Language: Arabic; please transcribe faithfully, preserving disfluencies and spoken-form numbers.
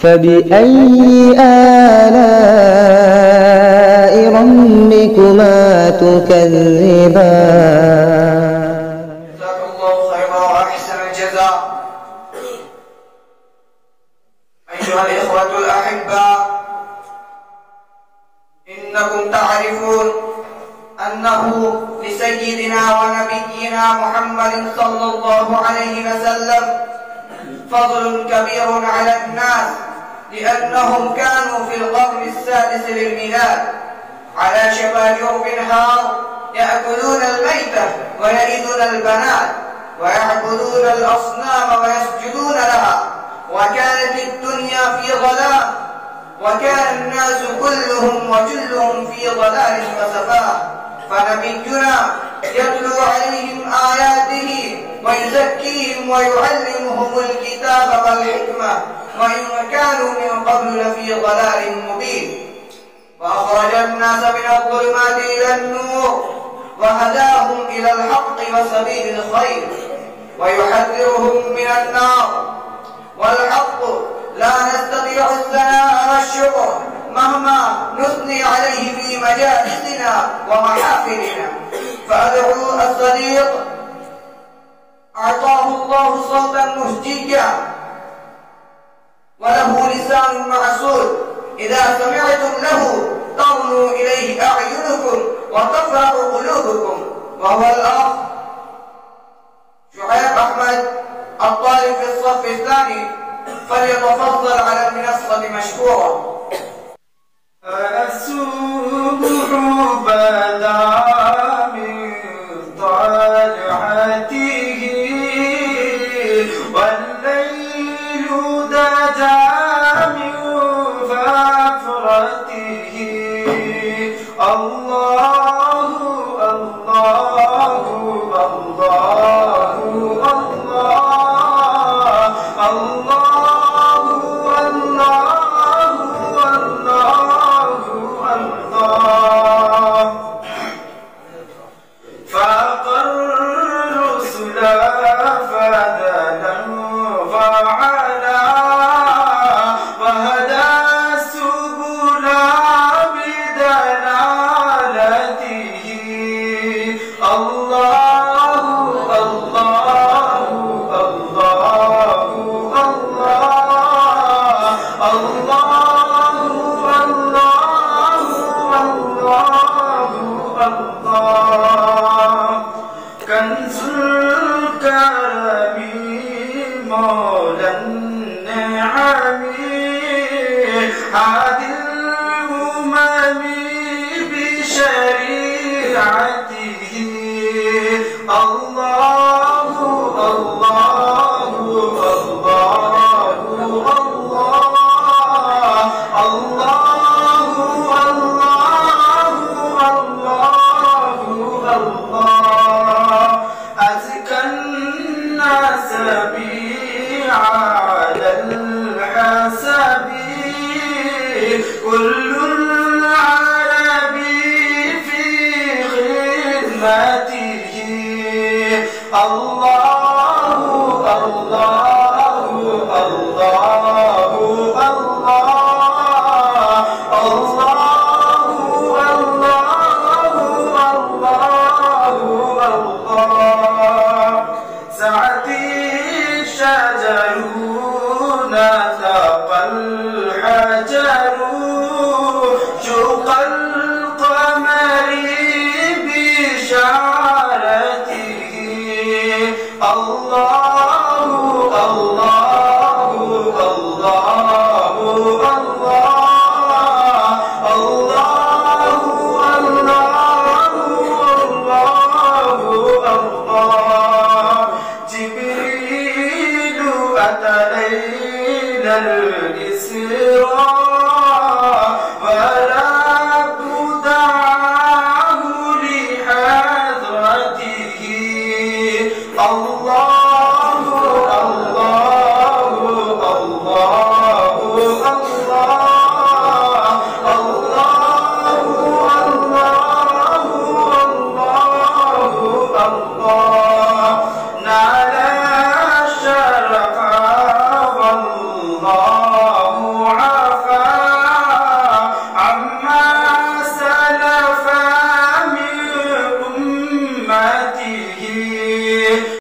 فبأي آلاء ربكما تكذبان؟ جزاكم الله خيرا وأحسن الجزاء. أيها الإخوة الأحباء، إنكم تعرفون أنه لسيدنا ونبينا محمد صلى الله عليه وسلم فضل كبير على الناس، لأنهم كانوا في القرن السادس للميلاد على شفا جرف هار، يأكلون الميتة ويلدون البنات ويعبدون الأصنام ويسجدون لها، وكانت الدنيا في ضلال، وكان الناس كلهم وجلهم في ضلال وسفاه، فنبينا يتلو عليهم آياته ويزكيهم ويعلمهم الكتاب والحكمة، وإن كانوا من قبل لفي ضلال مبين. وأخرج الناس من الظلمات إلى النور وهداهم إلى الحق وسبيل الخير، ويحذرهم من النار. والحق لا نستطيع الثناء والشكر مهما نثني عليه في مجالسنا ومحافلنا. فأدعو الصديق أعطاه الله صوتا مهجيا وله لسان معسول، إذا سمعتم له ترنو إليه أعينكم وتفرح قلوبكم، وهو الأخ شعيب أحمد الطالب في الصف الثاني، فليتفضل على المنصة مشكورا. الصبح بدا من طلعته والليل دجا من فافرته. الله الله الله الله الله جبريل أتى ليل الإسراء